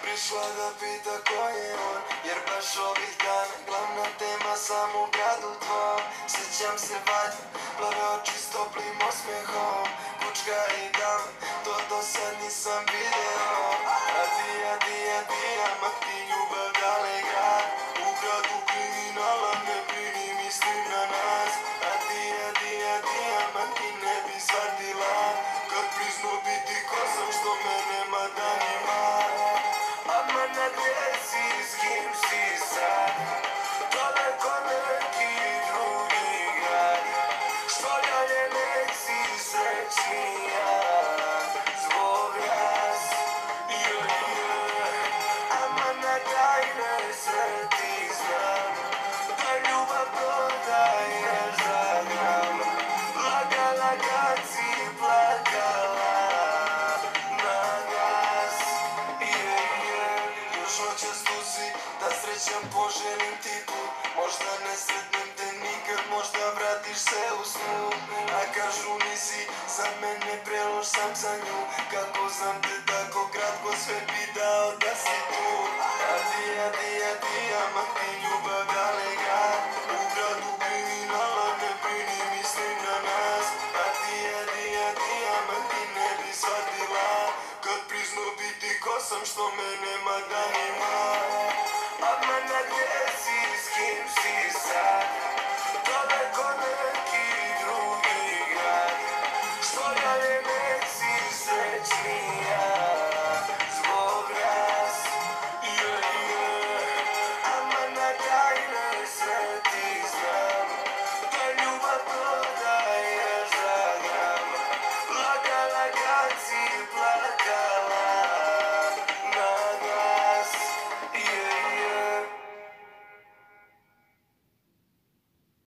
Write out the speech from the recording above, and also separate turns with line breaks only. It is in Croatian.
prišla da pita ko je on, jer baš ovih dana glavna tema sam u gradu tvom. Sjećam se valjda, plave oči s toplim osmijehom, kučka i dama, to do sad nisam video. Adija, mak ti ljubav dale grad, u gradu kriminala ne brini, mislim na nas. Adija, mak ti ne bi shvatila, kad priznu biti ko sam što me nema danima. Amana gdje si, s kim si sad, daleko neki drugi grad, što dalje nek si srećnija zbog nas. Amana daj ne sve ti znam, da ljubav prodaje za gram, lagala kad si plakala na glas. Još noćas tu si, da srećan poželim ti put, možda ne sretnem te nikad, možda vratiš se u snu. A kažu nisi za mene, prelož sam za nju, kako znam te tako kratko, sve bi dao da si tu. Adija, mak ti ljubav dale grad, u gradu kriminala ne brini, mislim na nas. Adija, mak ti ne bi shvatila, kad priznu biti ko sam što me nema danima.